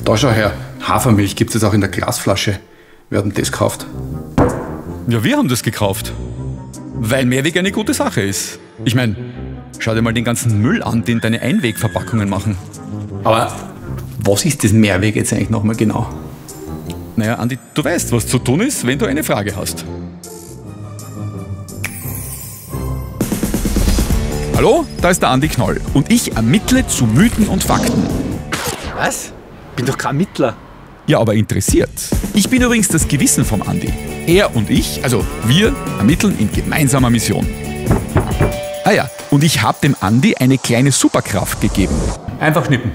Da schau her, Hafermilch gibt es auch in der Glasflasche. Wir haben das gekauft. Ja, wir haben das gekauft. Weil Mehrweg eine gute Sache ist. Ich meine, schau dir mal den ganzen Müll an, den deine Einwegverpackungen machen. Aber was ist das Mehrweg jetzt eigentlich nochmal genau? Naja, Andi, du weißt, was zu tun ist, wenn du eine Frage hast. Hallo, da ist der Andi Knoll und ich ermittle zu Mythen und Fakten. Was? Bin doch kein Ermittler. Ja, aber interessiert. Ich bin übrigens das Gewissen vom Andi. Er und ich, also wir, ermitteln in gemeinsamer Mission. Ah ja, und ich habe dem Andi eine kleine Superkraft gegeben. Einfach schnippen.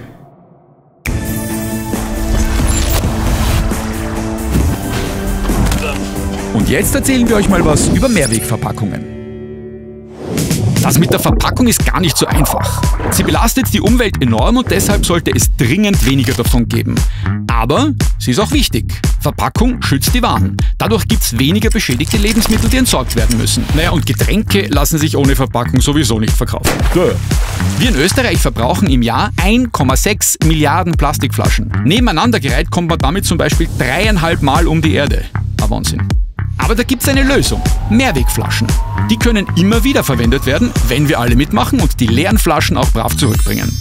Und jetzt erzählen wir euch mal was über Mehrwegverpackungen. Das mit der Verpackung ist gar nicht so einfach. Sie belastet die Umwelt enorm und deshalb sollte es dringend weniger davon geben. Aber sie ist auch wichtig. Verpackung schützt die Waren. Dadurch gibt es weniger beschädigte Lebensmittel, die entsorgt werden müssen. Naja, und Getränke lassen sich ohne Verpackung sowieso nicht verkaufen. Wir in Österreich verbrauchen im Jahr 1,6 Milliarden Plastikflaschen. Nebeneinander gereiht kommt man damit zum Beispiel 3,5 Mal um die Erde. Ein Wahnsinn. Aber da gibt es eine Lösung. Mehrwegflaschen. Die können immer wieder verwendet werden, wenn wir alle mitmachen und die leeren Flaschen auch brav zurückbringen.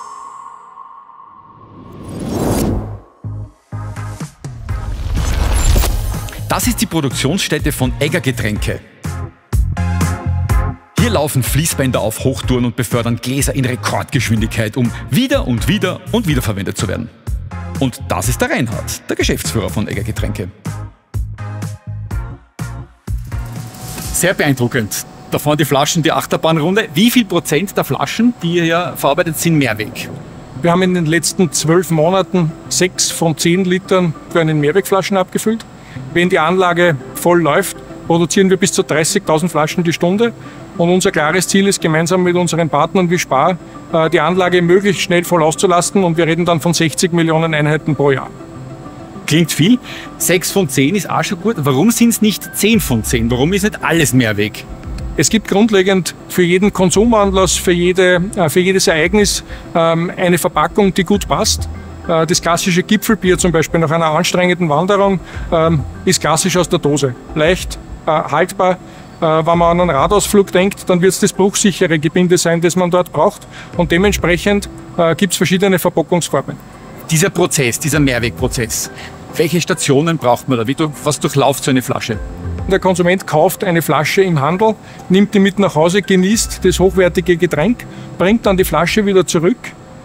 Das ist die Produktionsstätte von Egger Getränke. Hier laufen Fließbänder auf Hochtouren und befördern Gläser in Rekordgeschwindigkeit, um wieder und wieder und wieder verwendet zu werden. Und das ist der Reinhard, der Geschäftsführer von Egger Getränke. Sehr beeindruckend. Da fahren die Flaschen die Achterbahnrunde. Wie viel Prozent der Flaschen, die hier verarbeitet sind, Mehrweg? Wir haben in den letzten 12 Monaten 6 von 10 Litern für einen Mehrwegflaschen abgefüllt. Wenn die Anlage voll läuft, produzieren wir bis zu 30.000 Flaschen die Stunde. Und unser klares Ziel ist, gemeinsam mit unseren Partnern wie Spar, die Anlage möglichst schnell voll auszulasten. Und wir reden dann von 60 Millionen Einheiten pro Jahr. Klingt viel. 6 von 10 ist auch schon gut. Warum sind es nicht 10 von 10? Warum ist nicht alles Mehrweg? Es gibt grundlegend für jeden Konsumanlass, für jedes Ereignis eine Verpackung, die gut passt. Das klassische Gipfelbier zum Beispiel nach einer anstrengenden Wanderung ist klassisch aus der Dose. Leicht, haltbar. Wenn man an einen Radausflug denkt, dann wird es das bruchsichere Gebinde sein, das man dort braucht. Und dementsprechend gibt es verschiedene Verpackungsformen. Dieser Prozess, dieser Mehrwegprozess, welche Stationen braucht man da? Was durchlauft so eine Flasche? Der Konsument kauft eine Flasche im Handel, nimmt die mit nach Hause, genießt das hochwertige Getränk, bringt dann die Flasche wieder zurück.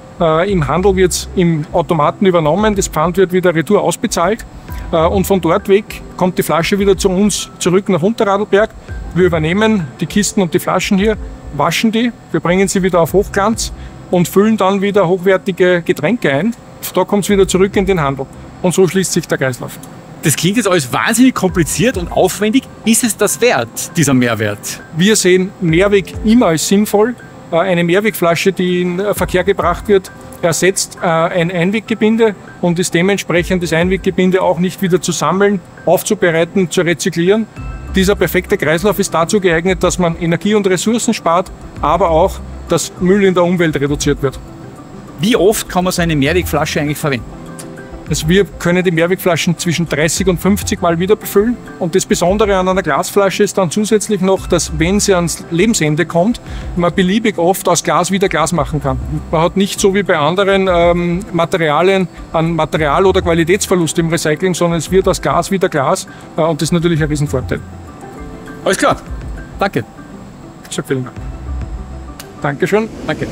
Im Handel wird es im Automaten übernommen, das Pfand wird wieder retour ausbezahlt und von dort weg kommt die Flasche wieder zu uns zurück nach Unterradlberg. Wir übernehmen die Kisten und die Flaschen hier, waschen die, wir bringen sie wieder auf Hochglanz und füllen dann wieder hochwertige Getränke ein. Da kommt es wieder zurück in den Handel und so schließt sich der Kreislauf. Das klingt jetzt alles wahnsinnig kompliziert und aufwendig. Ist es das wert, dieser Mehrwert? Wir sehen Mehrweg immer als sinnvoll. Eine Mehrwegflasche, die in Verkehr gebracht wird, ersetzt ein Einweggebinde und ist dementsprechend das Einweggebinde auch nicht wieder zu sammeln, aufzubereiten, zu rezyklieren. Dieser perfekte Kreislauf ist dazu geeignet, dass man Energie und Ressourcen spart, aber auch, dass Müll in der Umwelt reduziert wird. Wie oft kann man so eine Mehrwegflasche eigentlich verwenden? Also wir können die Mehrwegflaschen zwischen 30 und 50 Mal wieder befüllen. Und das Besondere an einer Glasflasche ist dann zusätzlich noch, dass wenn sie ans Lebensende kommt, man beliebig oft aus Glas wieder Glas machen kann. Man hat nicht so wie bei anderen Materialien einen Material- oder Qualitätsverlust im Recycling, sondern es wird aus Glas wieder Glas und das ist natürlich ein Riesenvorteil. Alles klar. Danke. So, vielen Dank. Dankeschön. Danke.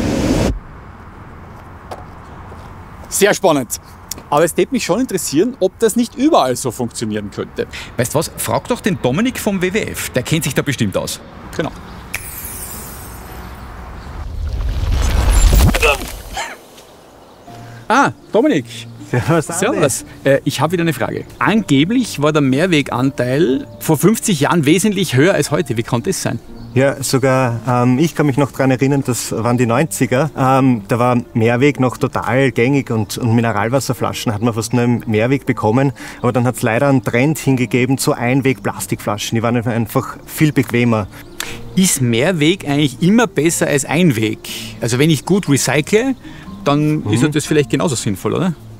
Sehr spannend. Aber es würde mich schon interessieren, ob das nicht überall so funktionieren könnte. Weißt du was? Frag doch den Dominik vom WWF. Der kennt sich da bestimmt aus. Genau. Ah, Dominik. Servus. Ich habe wieder eine Frage. Angeblich war der Mehrweganteil vor 50 Jahren wesentlich höher als heute. Wie kann das sein? Ja, sogar ich kann mich noch daran erinnern, das waren die 90er. Da war Mehrweg noch total gängig und Mineralwasserflaschen hat man fast nur im Mehrweg bekommen. Aber dann hat es leider einen Trend hingegeben zu Einweg-Plastikflaschen. Die waren einfach viel bequemer. Ist Mehrweg eigentlich immer besser als Einweg? Also wenn ich gut recycle, dann ist das vielleicht genauso sinnvoll, oder?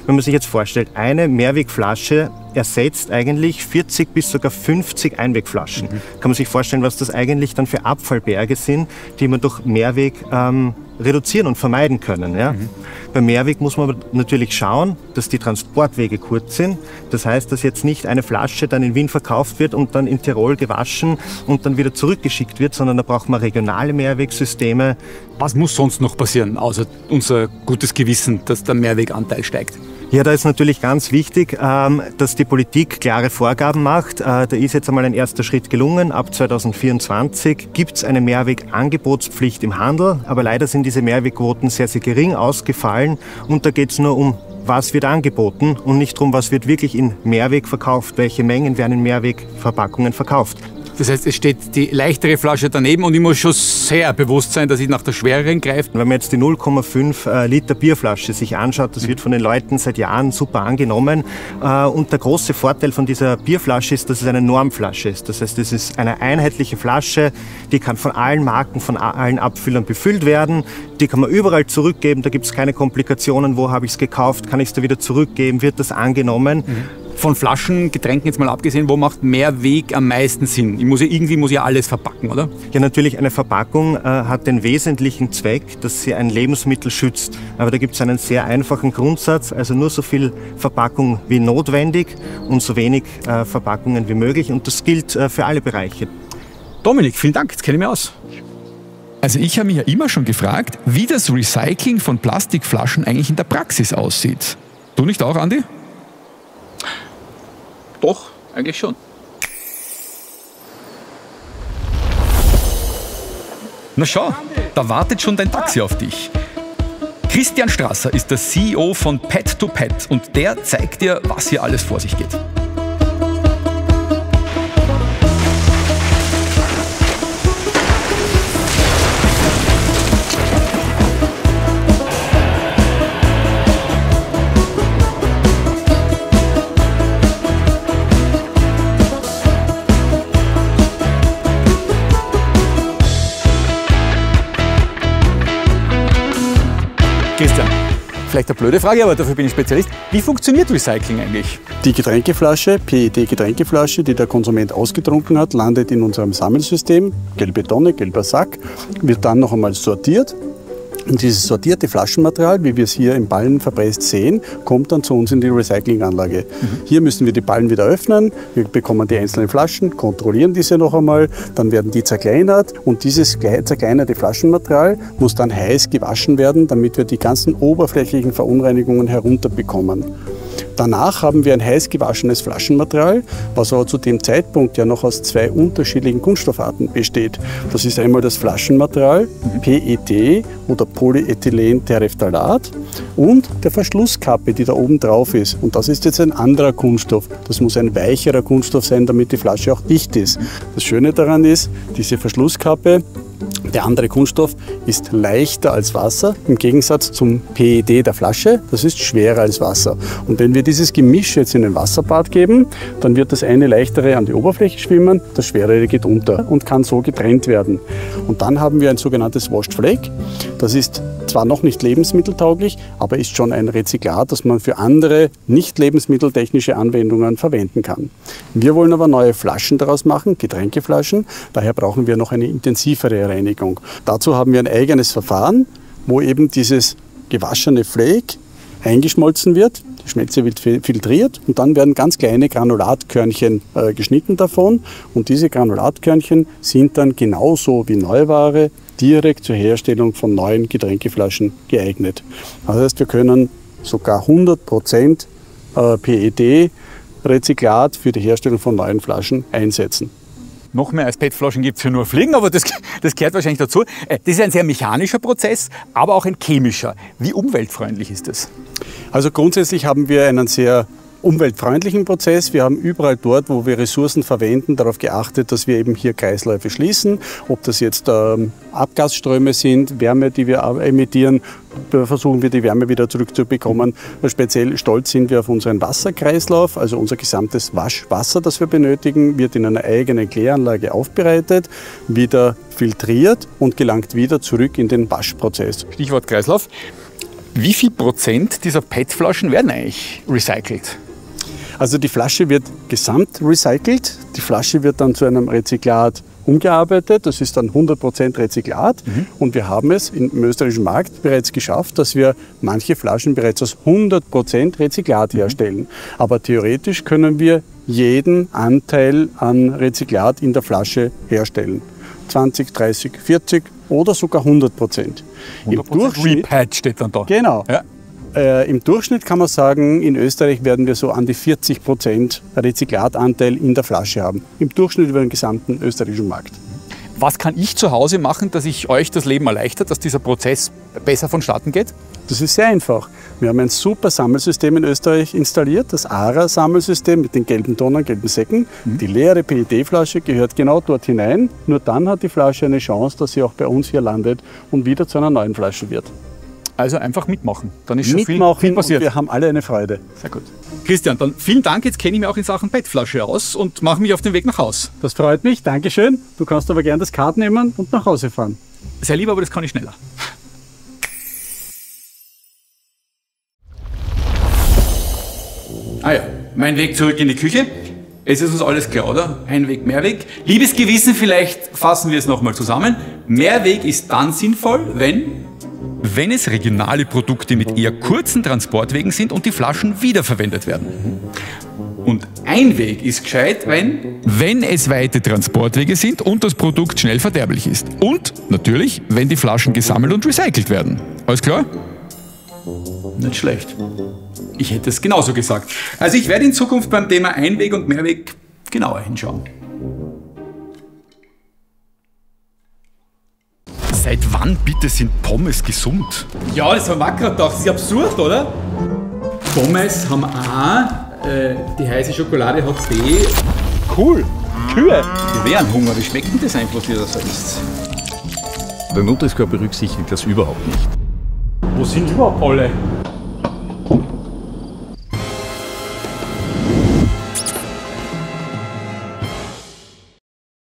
Wenn man sich jetzt vorstellt, eine Mehrwegflasche ersetzt eigentlich 40 bis sogar 50 Einwegflaschen. Kann man sich vorstellen, was das eigentlich dann für Abfallberge sind, die man durch Mehrweg reduzieren und vermeiden können. Ja? Beim Mehrweg muss man aber natürlich schauen, dass die Transportwege kurz sind. Das heißt, dass jetzt nicht eine Flasche dann in Wien verkauft wird und dann in Tirol gewaschen und dann wieder zurückgeschickt wird, sondern da braucht man regionale Mehrwegsysteme. Was muss sonst noch passieren, außer unser gutes Gewissen, dass der Mehrweganteil steigt? Ja, da ist natürlich ganz wichtig, dass die Politik klare Vorgaben macht. Da ist jetzt einmal ein erster Schritt gelungen. Ab 2024 gibt es eine Mehrwegangebotspflicht im Handel, aber leider sind diese Mehrwegquoten sehr, sehr gering ausgefallen und da geht es nur um, was wird angeboten und nicht darum, was wird wirklich in Mehrweg verkauft, welche Mengen werden in Mehrwegverpackungen verkauft. Das heißt, es steht die leichtere Flasche daneben und ich muss schon sehr bewusst sein, dass ich nach der schwereren greife. Wenn man jetzt die 0,5 Liter Bierflasche sich anschaut, das wird von den Leuten seit Jahren super angenommen. Und der große Vorteil von dieser Bierflasche ist, dass es eine Normflasche ist. Das heißt, es ist eine einheitliche Flasche, die kann von allen Marken, von allen Abfüllern befüllt werden. Die kann man überall zurückgeben, da gibt es keine Komplikationen. Wo habe ich es gekauft, kann ich es da wieder zurückgeben, wird das angenommen. Von Flaschen, Getränken jetzt mal abgesehen, wo macht Mehrweg am meisten Sinn? Irgendwie muss ja alles verpacken, oder? Ja, natürlich, eine Verpackung hat den wesentlichen Zweck, dass sie ein Lebensmittel schützt. Aber da gibt es einen sehr einfachen Grundsatz, also nur so viel Verpackung wie notwendig und so wenig Verpackungen wie möglich. Und das gilt für alle Bereiche. Dominik, vielen Dank, jetzt kenne ich mich aus. Also ich habe mich ja immer schon gefragt, wie das Recycling von Plastikflaschen eigentlich in der Praxis aussieht. Du nicht auch, Andi? Doch, eigentlich schon. Na schau, da wartet schon dein Taxi auf dich. Christian Strasser ist der CEO von Pet2Pet und der zeigt dir, was hier alles vor sich geht. Christian, vielleicht eine blöde Frage, aber dafür bin ich Spezialist. Wie funktioniert Recycling eigentlich? Die Getränkeflasche, PET-Getränkeflasche, die der Konsument ausgetrunken hat, landet in unserem Sammelsystem, gelbe Tonne, gelber Sack, wird dann noch einmal sortiert. Und dieses sortierte Flaschenmaterial, wie wir es hier im Ballen verpresst sehen, kommt dann zu uns in die Recyclinganlage. Hier müssen wir die Ballen wieder öffnen, wir bekommen die einzelnen Flaschen, kontrollieren diese noch einmal, dann werden die zerkleinert und dieses zerkleinerte Flaschenmaterial muss dann heiß gewaschen werden, damit wir die ganzen oberflächlichen Verunreinigungen herunterbekommen. Danach haben wir ein heiß gewaschenes Flaschenmaterial, was aber zu dem Zeitpunkt ja noch aus zwei unterschiedlichen Kunststoffarten besteht. Das ist einmal das Flaschenmaterial, PET oder Polyethylenterephthalat und der Verschlusskappe, die da oben drauf ist. Und das ist jetzt ein anderer Kunststoff. Das muss ein weicherer Kunststoff sein, damit die Flasche auch dicht ist. Das Schöne daran ist, diese Verschlusskappe, der andere Kunststoff ist leichter als Wasser, im Gegensatz zum PET der Flasche, das ist schwerer als Wasser. Und wenn wir dieses Gemisch jetzt in ein Wasserbad geben, dann wird das eine leichtere an die Oberfläche schwimmen, das schwerere geht unter und kann so getrennt werden. Und dann haben wir ein sogenanntes Washed Flake. Das ist zwar noch nicht lebensmitteltauglich, aber ist schon ein Rezyklat, das man für andere nicht lebensmitteltechnische Anwendungen verwenden kann. Wir wollen aber neue Flaschen daraus machen, Getränkeflaschen. Daher brauchen wir noch eine intensivere Reinigung. Dazu haben wir ein eigenes Verfahren, wo eben dieses gewaschene Flake eingeschmolzen wird. Die Schmelze wird filtriert und dann werden ganz kleine Granulatkörnchen geschnitten davon. Und diese Granulatkörnchen sind dann genauso wie Neuware direkt zur Herstellung von neuen Getränkeflaschen geeignet. Das heißt, wir können sogar 100% PET-Rezyklat für die Herstellung von neuen Flaschen einsetzen. Noch mehr als PET-Flaschen gibt es für nur Fliegen, aber das gehört wahrscheinlich dazu. Das ist ein sehr mechanischer Prozess, aber auch ein chemischer. Wie umweltfreundlich ist das? Also grundsätzlich haben wir einen sehr umweltfreundlichen Prozess. Wir haben überall dort, wo wir Ressourcen verwenden, darauf geachtet, dass wir eben hier Kreisläufe schließen. Ob das jetzt Abgasströme sind, Wärme, die wir emittieren, versuchen wir die Wärme wieder zurückzubekommen. Speziell stolz sind wir auf unseren Wasserkreislauf, also unser gesamtes Waschwasser, das wir benötigen, wird in einer eigenen Kläranlage aufbereitet, wieder filtriert und gelangt wieder zurück in den Waschprozess. Stichwort Kreislauf. Wie viel Prozent dieser PET-Flaschen werden eigentlich recycelt? Also die Flasche wird gesamt recycelt. Die Flasche wird dann zu einem Rezyklat umgearbeitet. Das ist dann 100% Rezyklat. Und wir haben es im österreichischen Markt bereits geschafft, dass wir manche Flaschen bereits aus 100% Rezyklat herstellen. Aber theoretisch können wir jeden Anteil an Rezyklat in der Flasche herstellen. 20, 30, 40 oder sogar 100%. Im Durchschnitt, Repat steht dann da. genau. Ja. Im Durchschnitt kann man sagen, in Österreich werden wir so an die 40% Rezyklatanteil in der Flasche haben. Im Durchschnitt über den gesamten österreichischen Markt. Was kann ich zu Hause machen, dass ich euch das Leben erleichtert, dass dieser Prozess besser vonstatten geht? Das ist sehr einfach. Wir haben ein super Sammelsystem in Österreich installiert, das ARA-Sammelsystem mit den gelben Tonnen, gelben Säcken. Die leere PET-Flasche gehört genau dort hinein. Nur dann hat die Flasche eine Chance, dass sie auch bei uns hier landet und wieder zu einer neuen Flasche wird. Also einfach mitmachen. Dann ist schon viel passiert. Und wir haben alle eine Freude. Sehr gut. Christian, dann vielen Dank. Jetzt kenne ich mich auch in Sachen PET-Flasche aus und mache mich auf den Weg nach Haus. Das freut mich, Dankeschön. Du kannst aber gern das Kart nehmen und nach Hause fahren. Sehr lieb, aber das kann ich schneller. Ah ja, mein Weg zurück in die Küche. Es ist uns alles klar, oder? Ein Weg, Mehrweg. Liebes Gewissen, vielleicht fassen wir es nochmal zusammen. Mehrweg ist dann sinnvoll, wenn es regionale Produkte mit eher kurzen Transportwegen sind und die Flaschen wiederverwendet werden. Und Einweg ist gescheit, wenn es weite Transportwege sind und das Produkt schnell verderblich ist. Und natürlich, wenn die Flaschen gesammelt und recycelt werden. Alles klar? Nicht schlecht. Ich hätte es genauso gesagt. Also ich werde in Zukunft beim Thema Einweg und Mehrweg genauer hinschauen. Seit wann bitte sind Pommes gesund? Ja, das haben wir auch gerade gedacht. Das ist absurd, oder? Pommes haben A, die heiße Schokolade hat B. Cool, Kühe. Die wären Hunger. Wie schmeckt denn das einfach, was ihr da so isst? Beim Nutri-Score berücksichtigt das überhaupt nicht. Wo sind überhaupt alle?